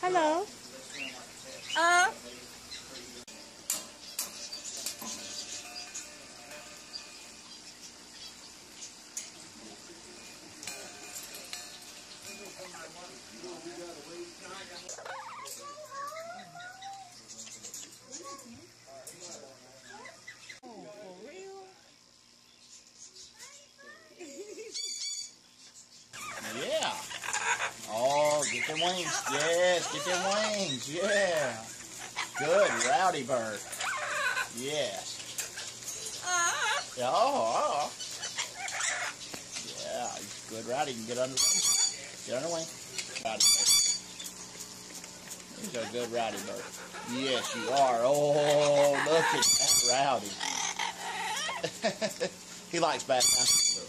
Hello. Oh, for real? Yeah. Oh, get them wings. Yes, get them wings. Yeah. Good, Rowdy Bird. Yes. Oh. Yeah, he's good, Rowdy. You can get under the wing. Get under the wing. Rowdy Bird. He's a good Rowdy Bird. Yes, you are. Oh, look at that Rowdy. He likes bath time.